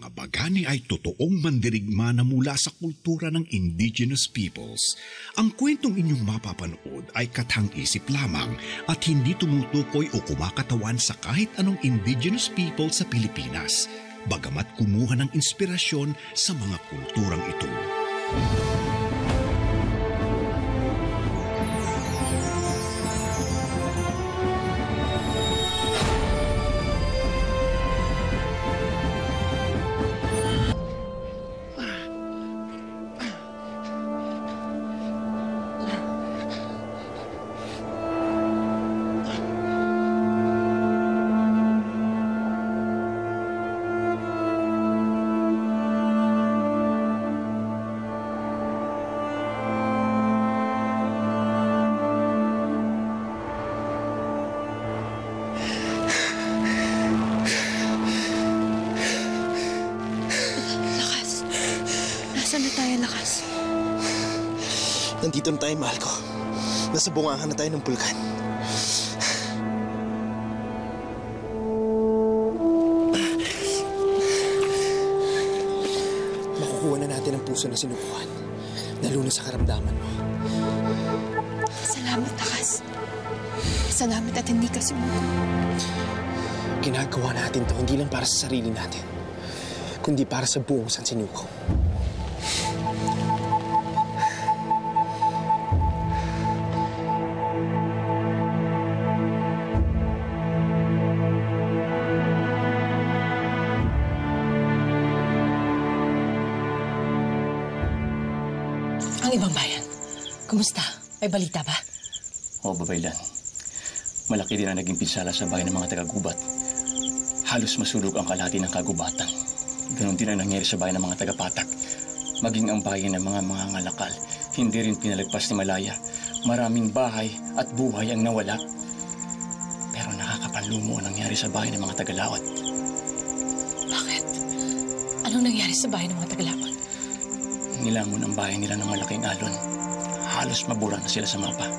mga bagani ay totoong mandirigma na mula sa kultura ng indigenous peoples, ang kwentong inyong mapapanood ay katang-isip lamang at hindi tumutukoy o kumakatawan sa kahit anong indigenous people sa Pilipinas, bagamat kumuha ng inspirasyon sa mga kulturang ito. Nandito na tayo, mahal ko. Nasa bungahan na tayo ng bulkan. Makukuha na natin ang puso na sinukuhan. Naluno sa karamdaman mo. Salamat, Takas. Salamat at hindi ka sumuko. Ginagawa natin to hindi lang para sa sarili natin, kundi para sa buong San Sinuko. Ang ibang bayan, kumusta? May balita ba? Oo, Babaylan. Malaki din ang naging pinsala sa bayan ng mga taga-gubat. Halos masulog ang kalahati ng kagubatan. Ganon din ang nangyari sa bayan ng mga taga-patak. Maging ang bayan ng mga ngalakal, hindi rin pinalagpas ni Malaya. Maraming bahay at buhay ang nawala. Pero nakakapanlumo ang nangyari sa bayan ng mga taga-lawat. Bakit? Anong nangyari sa bayan ng mga taga-lawat? Nilamon ang bahay nila ng malaking alon. Halos mabura na sila sa mapa.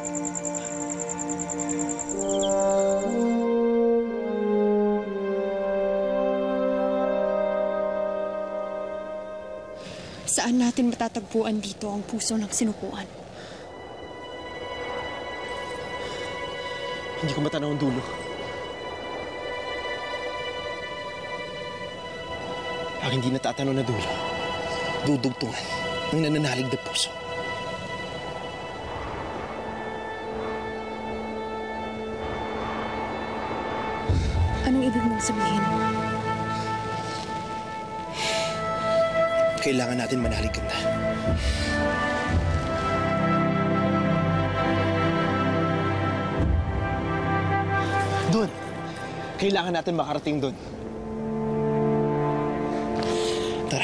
Saan natin matatagpuan dito ang puso ng sinukuan? Hindi ko matanaw ang dulo. Ang hindi natatanaw na dulo, dudugtungan ng nananalig na puso. Anong ibig mong sabihin? Kailangan natin manalig ganda. Doon! Kailangan natin makarating doon. Tara.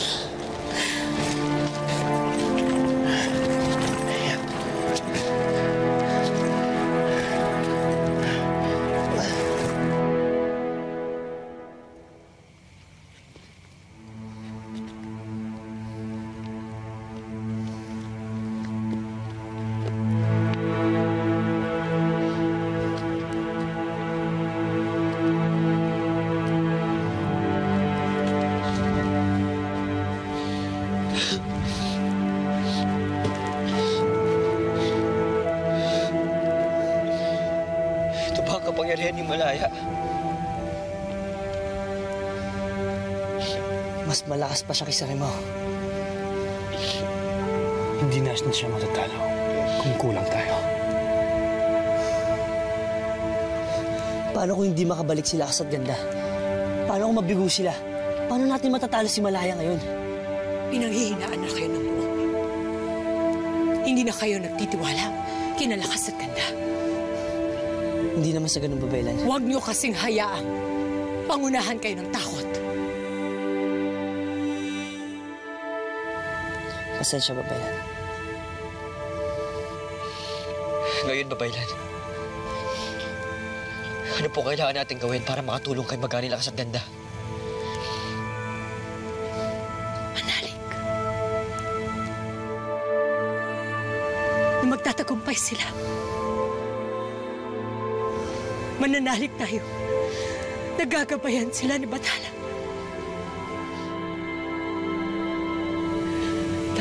Kapangyarihan ni Malaya. Mas malakas pa siya kaysa kay Mao. Hindi natin siya matatalo kung kulang tayo. Paano kung hindi makabalik sila Lakas at Ganda? Paano kung mabigo sila? Paano natin matatalo si Malaya ngayon? Pinanghihinaan na kayo ng buo. Hindi na kayo nagtitiwala kina Lakas at Ganda. Hindi naman sa ganung, Babaylan. Huwag niyo kasing hayaang pangunahan kayo ng takot. Pasensya, Babaylan. Ngayon, Babaylan, ano po kailangan natin gawin para makatulong kay Magani Lakas at Ganda? Manalig. Na magtatagumpay sila. Mananalig tayo. Nagagabayan sila ni Bathala.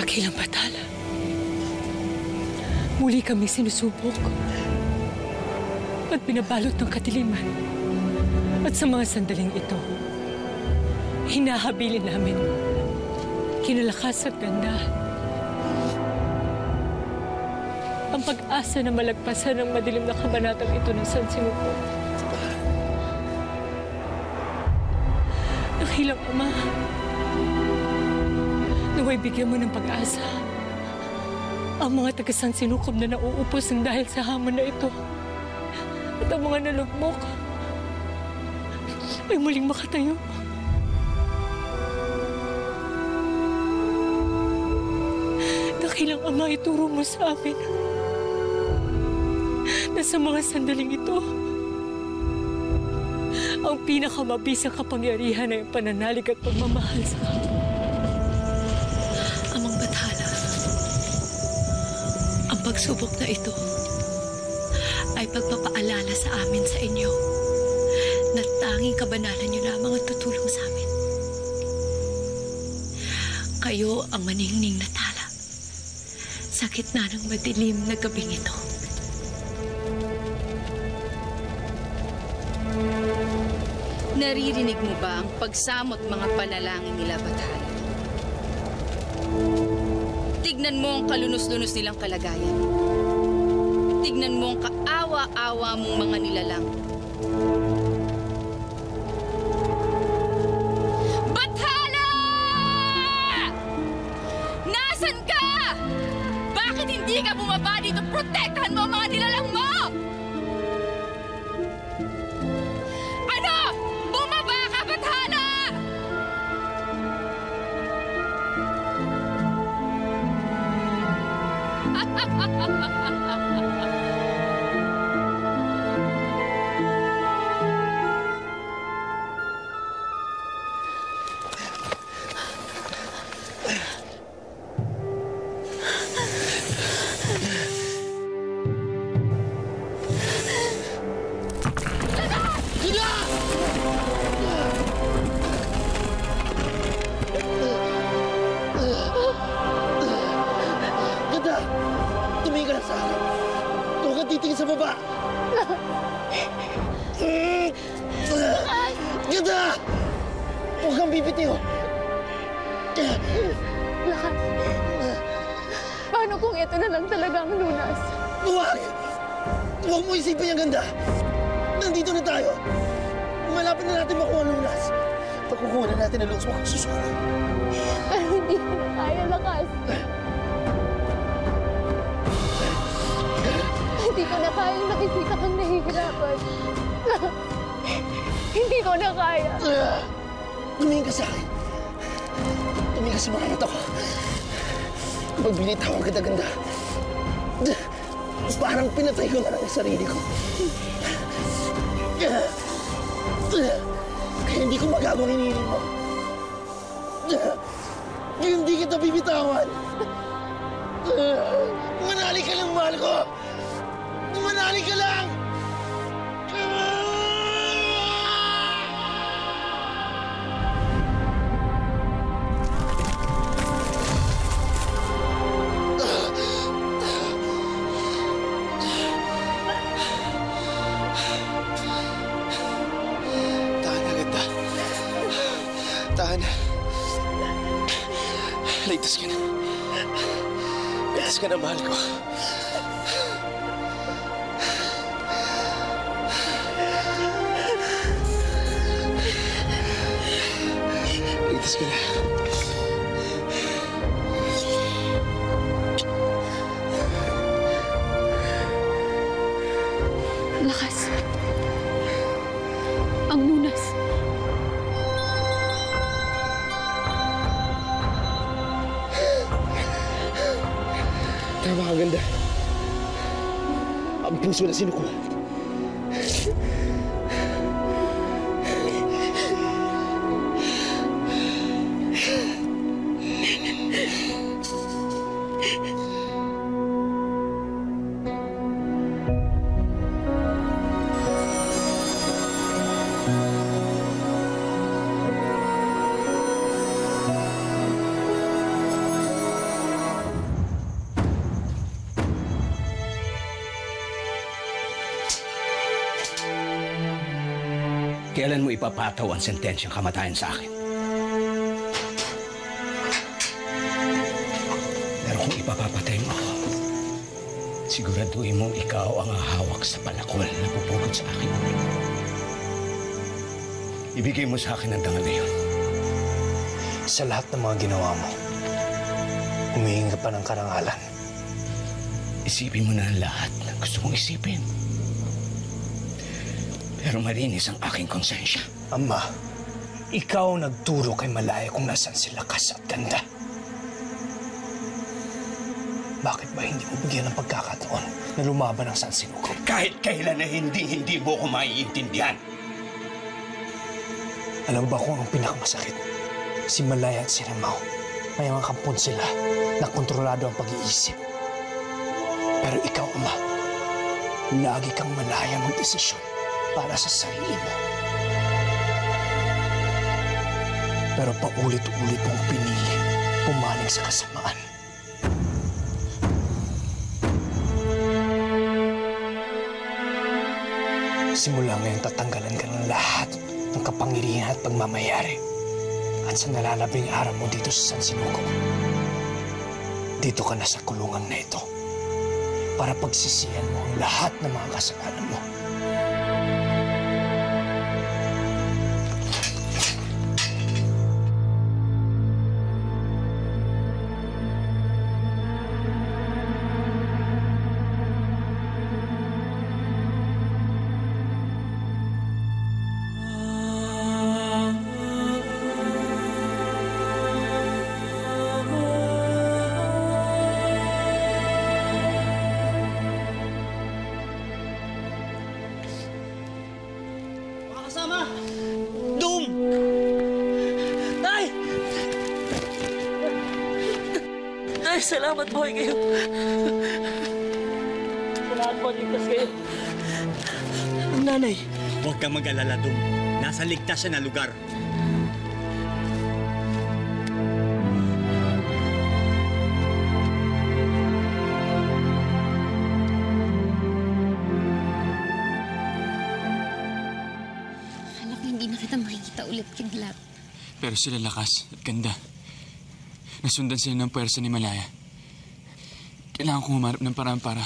Dakilang batala. Muli kami sinusubok at binabalot ng kadiliman. At sa mga sandaling ito, hinahabilin namin kinalakas at ganda ang pag-asa na malagpasan ng madilim na kabanatang ito ng San Sinuko. Dakilang Ama, naway bigyan mo ng pag-asa ang mga taga-San Sinukob na nauupos ng dahil sa hamon na ito. At ang mga nalugmok ay muling makatayo. Dakilang Ama, ituro mo sa amin na sa mga sandaling ito, ang pinakamabisang kapangyarihan ay ang pananalig at pagmamahal sa kapwa. Amang Bathala, ang pagsubok na ito ay pagpapaalala sa amin sa inyo na tanging kabanalan niyo lamang ang tutulong sa amin. Kayo ang maningning na tala sa gitna ng madilim na gabing ito. Naririnig mo ba ang pagsamot mga panalangin nila, Bathala? Tignan mo ang kalunos-lunos nilang kalagayan. Tignan mo ang kaawa-awa mong mga nilalang. Bathala! Nasaan ka? Bakit hindi ka bumaba dito? Protektahan mo ang mga nilalang mo! Ano? Bumaba ka, Bathala! Ganda! Tumingin ka lang sa akin. Huwag kang titingin sa baba. Ganda! Huwag kang bibitiw. Lakas. Paano kung ito na lang talaga ang lunas? Huwag! Huwag mo isipin yung ganda. Nandito na tayo. Malapit na natin makuha ang lunas. Pagkukuha na natin ang lunas, huwag kang susuko. Pero hindi ko na kaya, Lakas. Hindi ko na kaya nakikita kang nahihirapan. Hindi ko na kaya. Tumingin ka sa akin. Tumingin ka sa mga mata ko. Kapag binitawan kita ganda, parang pinatay ko na lang ang sarili ko. Kaya hindi ko magagawang hinihiling mo. Hindi kita bibitawan. Manali ka lang, mahal ko. Manali ka lang! Tahan na, ganda. Tahan. Ligtas ka na. Ligtas ka na, mahal ko. Ligtas ka na. Lakas. Ang lunas. Tama ka, ganda. Ang puso na sinukuha. Kailan mo ipapataw ang sentensyang kamatayan sa akin? Pero kung ipapapatay mo ako, siguraduhin mong ikaw ang hahawak sa palakol na pupugod sa akin. Ibigay mo sa akin ang dangal na yun. Sa lahat ng mga ginawa mo, humihingi ka pa ng karangalan. Isipin mo na ang lahat na gusto mong isipin. Pero malinis ang aking konsensya. Ama, ikaw ang nagturo kay Malaya kung nasan si Lakas at Ganda. Bakit ba hindi mo bigyan ng pagkakataon na lumaban ang San Sinukob? Kahit kailan na hindi mo ko maiintindihan. Alam ba kung ang pinakamasakit? Si Malaya at si Ramao, may mga kampon sila na kontrolado ang pag-iisip. Pero ikaw, Ama, lagi kang malaya magdesisyon para sa sarili mo. Pero paulit-ulit mong pinili pumaling sa kasamaan. Simula ngayon tatanggalan ka ng lahat ng kapangyarihan at pagmamayari. At sa nalalabing araw mo dito sa San Sinukob, dito ka na sa kulungan na ito para pagsisihan mo ang lahat ng mga kasalanan mo. Salamat po kayo. Salamat po, ligtas kayo. Ang nanay. Huwag kang mag-alala, Dum. Nasa ligtas siya na lugar. Akala ko hindi na kita makikita ulit, Kidlat. Pero sila Lakas at Ganda. Nasundan sila ng pwersa ni Malaya. Kailangan kong humarap ng paraan para...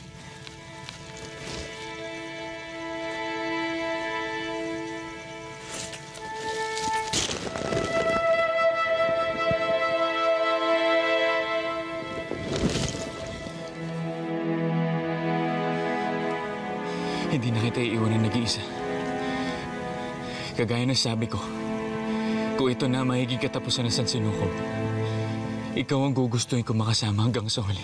Hindi na kita iiwanan nag-iisa. Kagaya na sabi ko, kung ito na mahiging katapusan ng San Sinukob, ikaw ang gugustuhin ko makasama hanggang sa huli.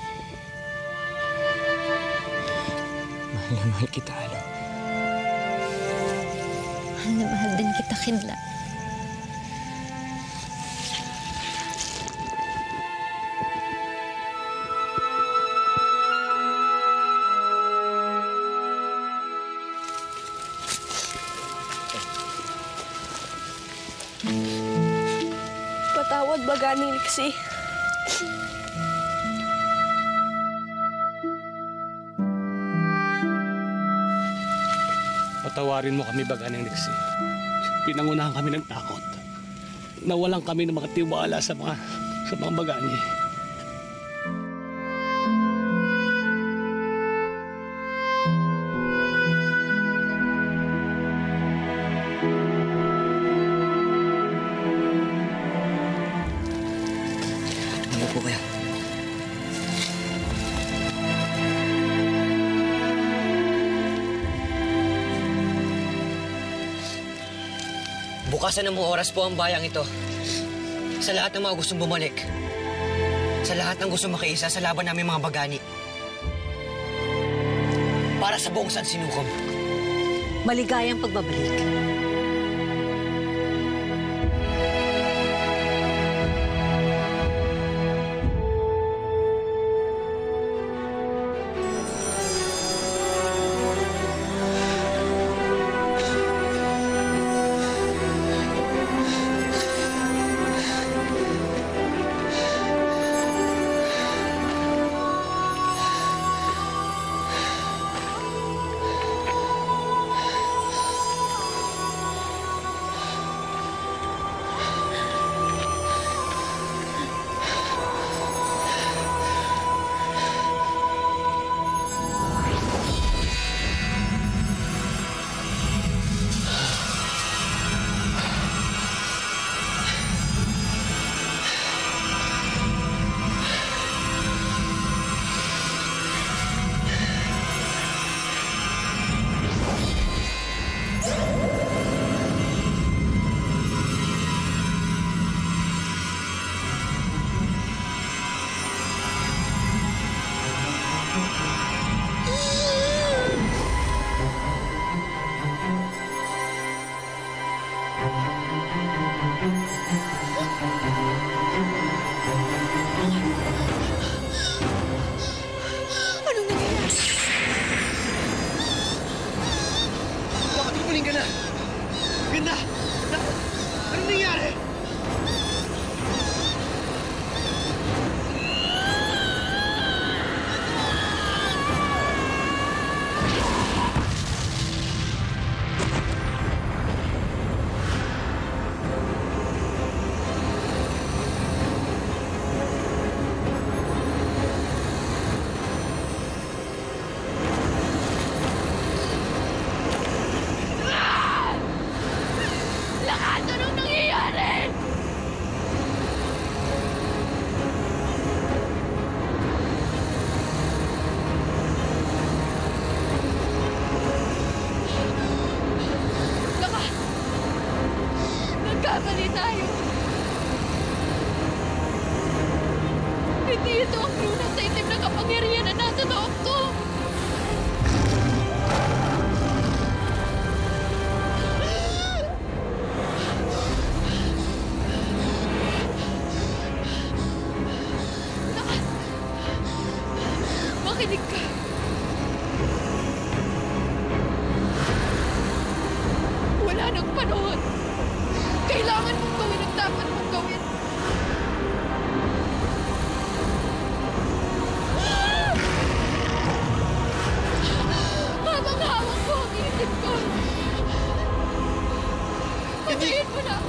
Mahal na mahal kita, Alo. Mahal na mahal din kita, Kidlat. Patawad ba ganing Liksi? Patawarin mo kami Baganing Liksi. Pinangunahan kami ng takot. Nawalan kami ng mga tiwala sa mga Bagani. Ano po kaya? Bukasan ng mga oras po ang bayang ito. Sa lahat ng mga gustong bumalik. Sa lahat ng gustong makiisa sa laban namin mga Bagani. Para sa buong San Sinukob. Maligayang pagbabalik. Tumigil ka na! Ganda! Anong nangyari? Nagkamali tayo. Hindi ito ang lunas sa itim na kapangyarihan na nasa loob ko. Lakas! Makinig ka. Wala nang panahon. Kailangan mong gawin ang dapat mong gawin. Habang hawak ko ang isip ko. Patayin mo na.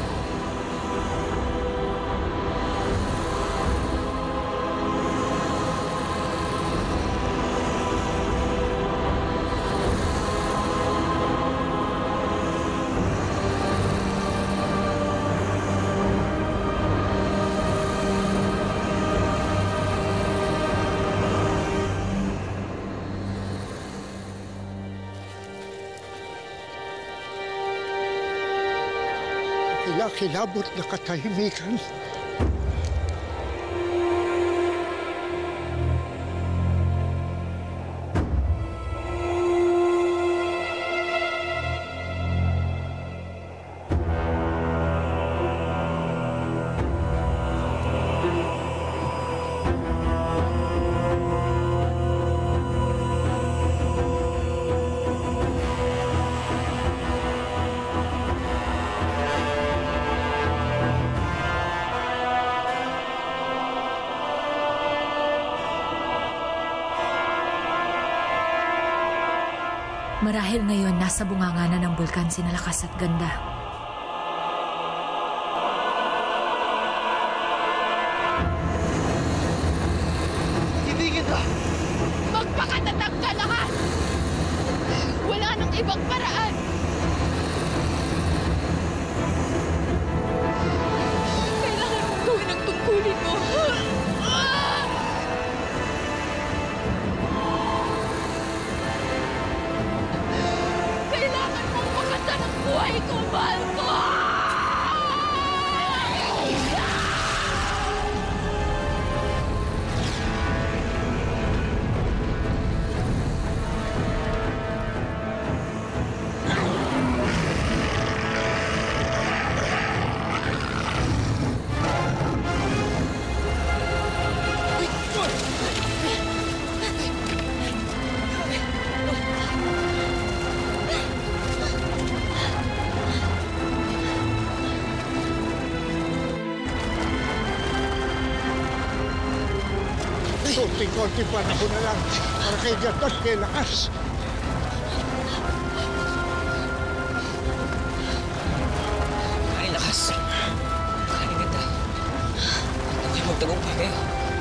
Kilabot na katahimikan. Marahil ngayon nasa bunganga na ng bulkan sina Lakas at Ganda. Ibigin ka! Magpakatatag ka, Lakas! Wala nang ibang paraan! Kailangan mong gawin ang tungkulin mo! Kailangan mong makasan ang buhay ko, mahal ko! Konting-konting panahon na lang para kay Ganda at kay Lakas. Ay, Lakas. Ay, Ganda. Okay, magtagumpay kayo.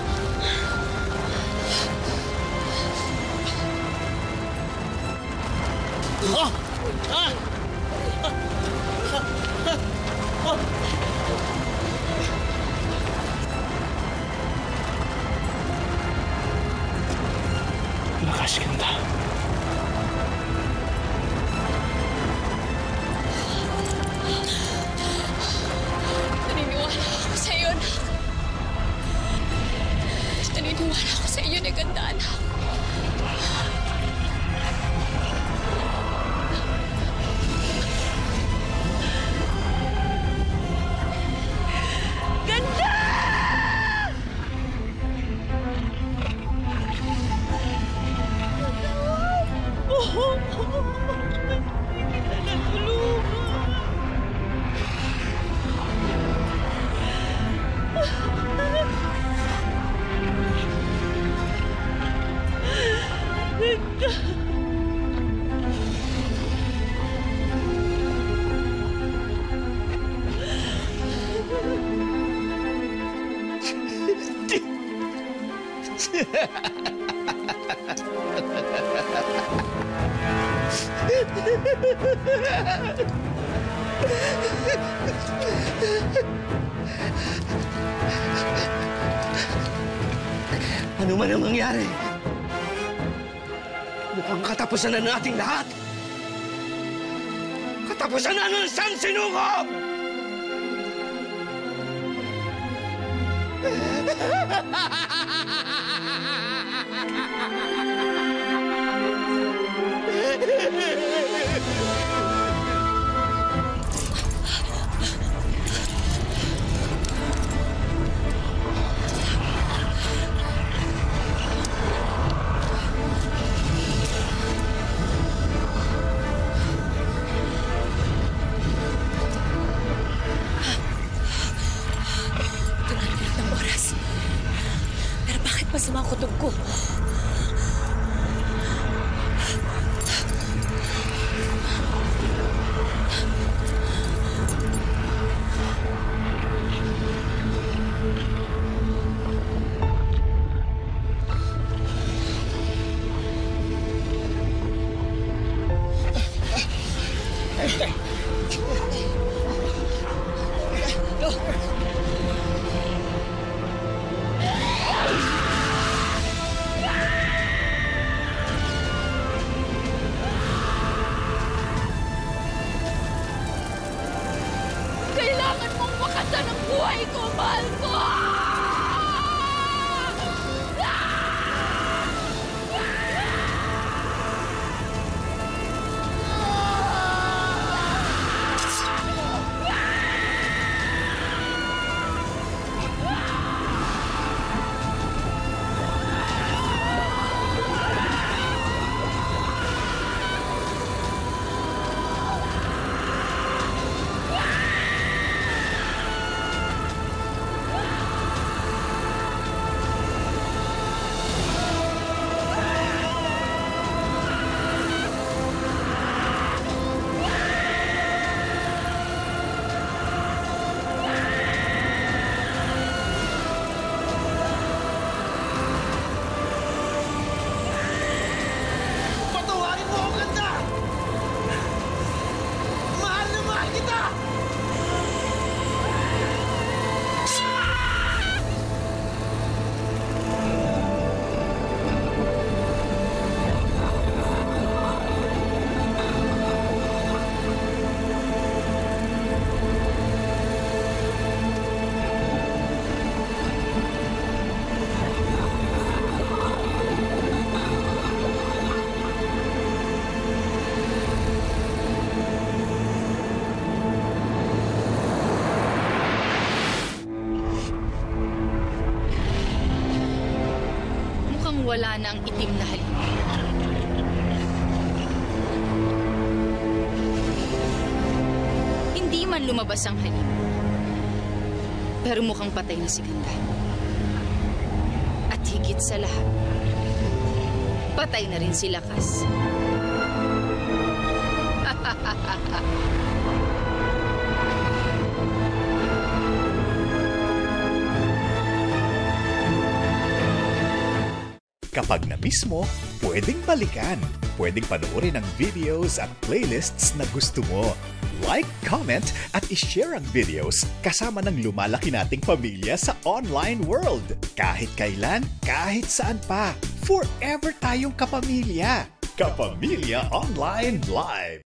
Lakas, Ganda. Naniniwala ako sa iyo, anak. Naniniwala ako sa iyo na Ganda, anak. Ganda! Hindi kita natulungan. Ano man ang mangyari, mukhang katapusan na ng ating lahat. Katapusan na ng San Sinukob! Masama ang kutob ko. Wala na ang itim na halim. Hindi man lumabas ang halim, pero mukhang patay na si Ganda. At higit sa lahat, patay na rin si Lakas. Kapag na-miss mo, pwedeng balikan. Pwedeng panoorin ang videos at playlists na gusto mo. Like, comment, at ishare ang videos kasama ng lumalaki nating pamilya sa online world. Kahit kailan, kahit saan pa. Forever tayong kapamilya. Kapamilya Online Live.